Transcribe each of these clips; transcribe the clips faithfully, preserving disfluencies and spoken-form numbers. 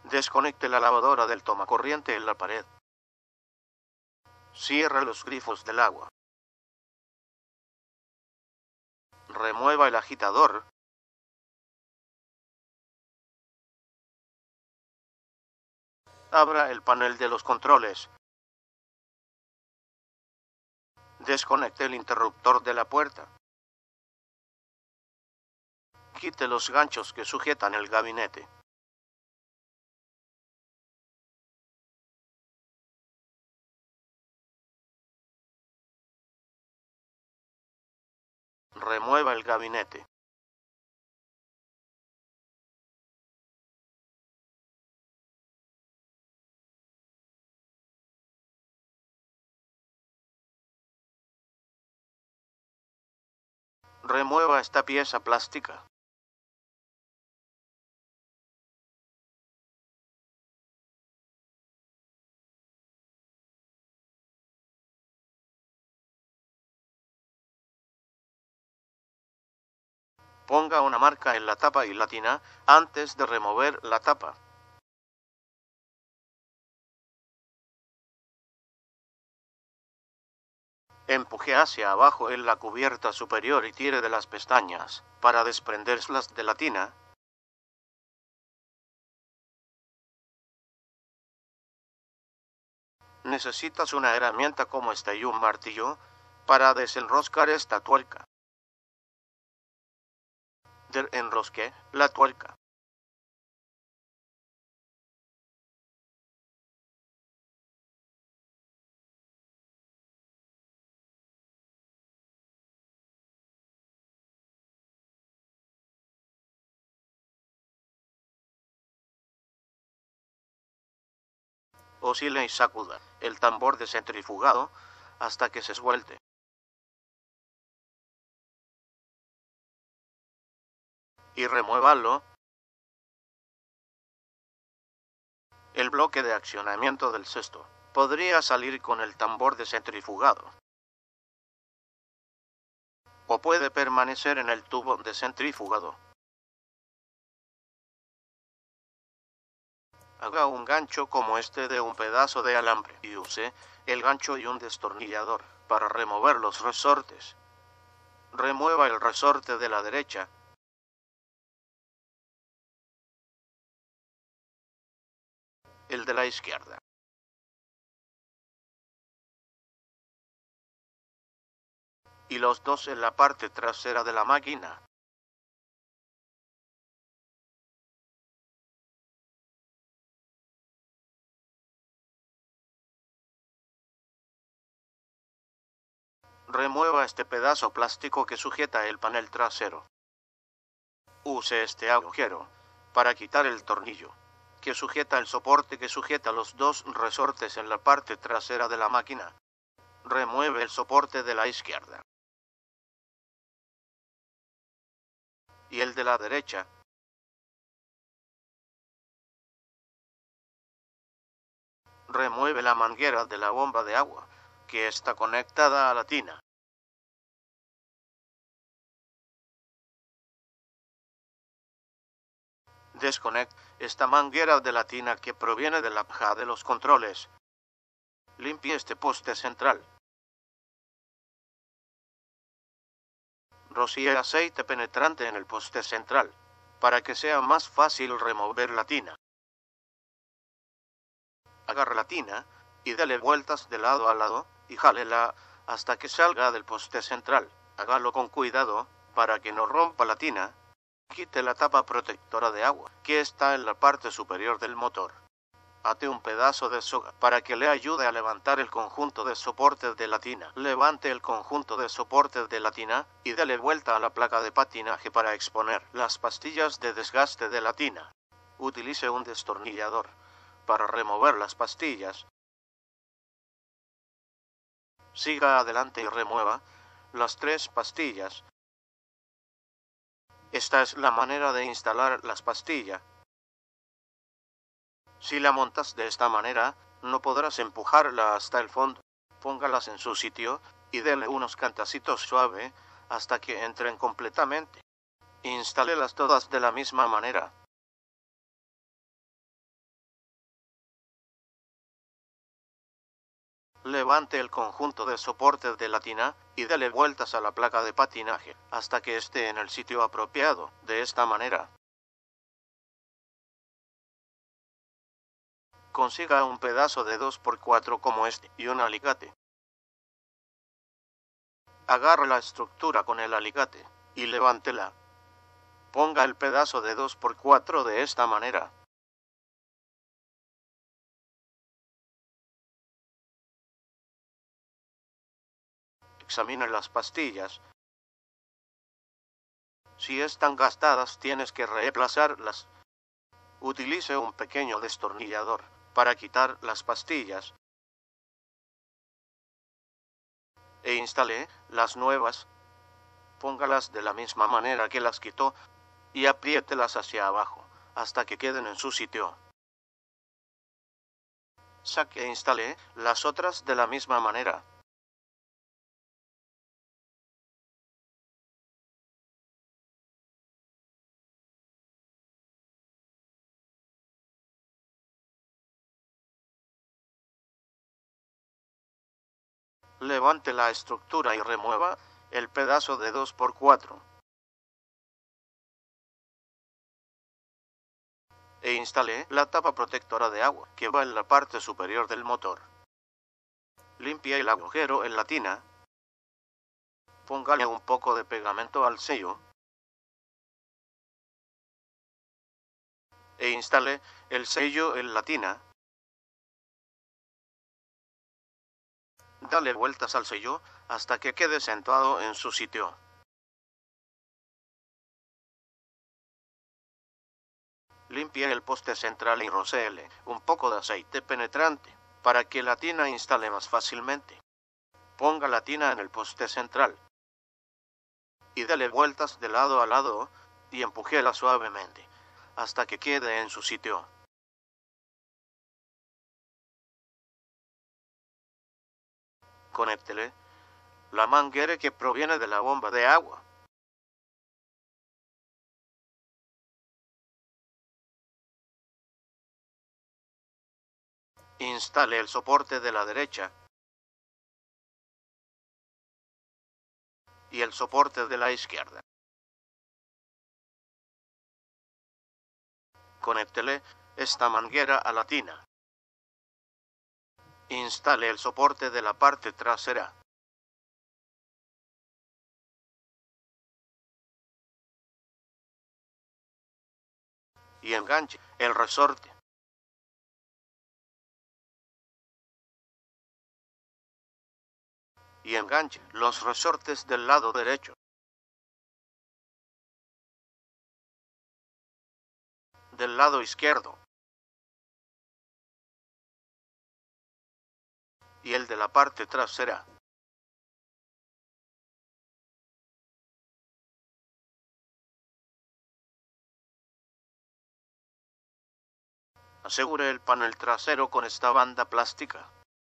Desconecte la lavadora del tomacorriente en la pared. Cierre los grifos del agua. Remueva el agitador. Abra el panel de los controles. Desconecte el interruptor de la puerta. Quite los ganchos que sujetan el gabinete. Remueva el gabinete. Remueva esta pieza plástica. Ponga una marca en la tapa y la tina antes de remover la tapa. Empuje hacia abajo en la cubierta superior y tire de las pestañas para desprenderlas de la tina. Necesitas una herramienta como esta y un martillo para desenroscar esta tuerca. Desenrosque la tuerca. Oscile y sacuda el tambor de centrifugado hasta que se suelte. Y remuévalo. El bloque de accionamiento del cesto podría salir con el tambor de centrifugado, o puede permanecer en el tubo de centrifugado. Haga un gancho como este de un pedazo de alambre y use el gancho y un destornillador para remover los resortes. Remueva el resorte de la derecha. El de la izquierda. Y los dos en la parte trasera de la máquina. Remueva este pedazo plástico que sujeta el panel trasero. Use este agujero para quitar el tornillo que sujeta el soporte que sujeta los dos resortes en la parte trasera de la máquina. Remueve el soporte de la izquierda. Y el de la derecha. Remueve la manguera de la bomba de agua que está conectada a la tina. Desconecte esta manguera de la tina que proviene de la caja de los controles. Limpie este poste central. Rocíe aceite penetrante en el poste central para que sea más fácil remover la tina. Agarre la tina y dale vueltas de lado a lado y jálela hasta que salga del poste central. Hágalo con cuidado para que no rompa la tina. Quite la tapa protectora de agua que está en la parte superior del motor. Ate un pedazo de soga para que le ayude a levantar el conjunto de soportes de la tina. Levante el conjunto de soportes de la tina y dale vuelta a la placa de patinaje para exponer las pastillas de desgaste de la tina. Utilice un destornillador para remover las pastillas. Siga adelante y remueva las tres pastillas. Esta es la manera de instalar las pastillas. Si la montas de esta manera, no podrás empujarla hasta el fondo. Póngalas en su sitio y dele unos cantacitos suave hasta que entren completamente. Instálelas todas de la misma manera. Levante el conjunto de soportes de la tina y dele vueltas a la placa de patinaje hasta que esté en el sitio apropiado. De esta manera, consiga un pedazo de dos por cuatro como este y un alicate. Agarre la estructura con el alicate y levántela. Ponga el pedazo de dos por cuatro de esta manera. Examine las pastillas. Si están gastadas, tienes que reemplazarlas. Utilice un pequeño destornillador para quitar las pastillas e instale las nuevas. Póngalas de la misma manera que las quitó y apriételas hacia abajo hasta que queden en su sitio. Saque e instale las otras de la misma manera. Levante la estructura y remueva el pedazo de dos por cuatro. E instale la tapa protectora de agua que va en la parte superior del motor. Limpie el agujero en la tina. Póngale un poco de pegamento al sello. E instale el sello en la tina. Dale vueltas al sello hasta que quede sentado en su sitio. Limpie el poste central y rocéele un poco de aceite penetrante para que la tina instale más fácilmente. Ponga la tina en el poste central y dale vueltas de lado a lado y empújela suavemente hasta que quede en su sitio. Conéctele la manguera que proviene de la bomba de agua. Instale el soporte de la derecha y el soporte de la izquierda. Conéctele esta manguera a la tina. Instale el soporte de la parte trasera. Y enganche el resorte. Y enganche los resortes del lado derecho. Del lado izquierdo. Y el de la parte trasera. Asegure el panel trasero con esta banda plástica.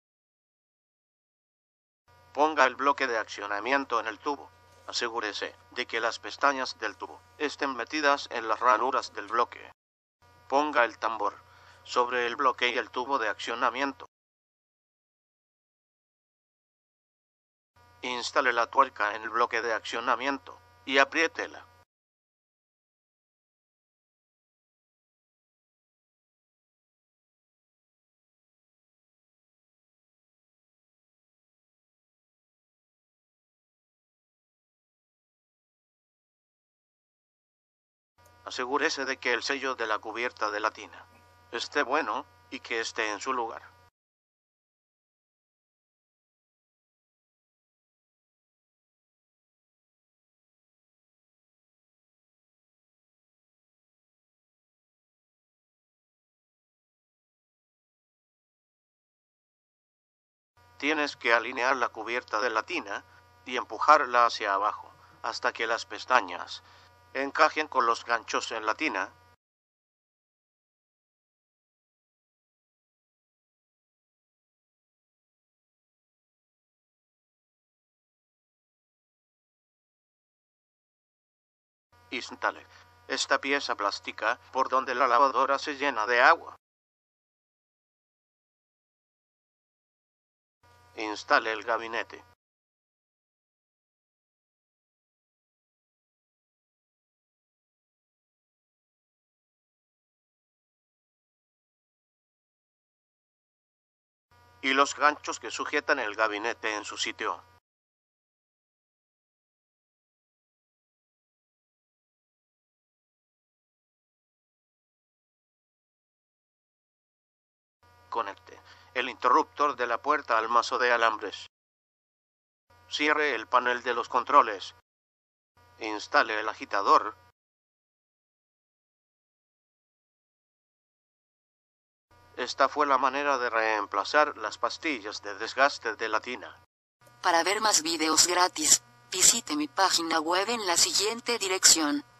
Ponga el bloque de accionamiento en el tubo. Asegúrese de que las pestañas del tubo estén metidas en las ranuras del bloque. Ponga el tambor sobre el bloque y el tubo de accionamiento. Instale la tuerca en el bloque de accionamiento y apriétela. Asegúrese de que el sello de la cubierta de la tina esté bueno y que esté en su lugar. Tienes que alinear la cubierta de la tina y empujarla hacia abajo hasta que las pestañas encajen con los ganchos en la tina. Instale esta pieza plástica por donde la lavadora se llena de agua. Instale el gabinete. Y los ganchos que sujetan el gabinete en su sitio. Conecte el interruptor de la puerta al mazo de alambres. Cierre el panel de los controles. Instale el agitador. Esta fue la manera de reemplazar las pastillas de desgaste de la tina. Para ver más videos gratis, visite mi página web en la siguiente dirección.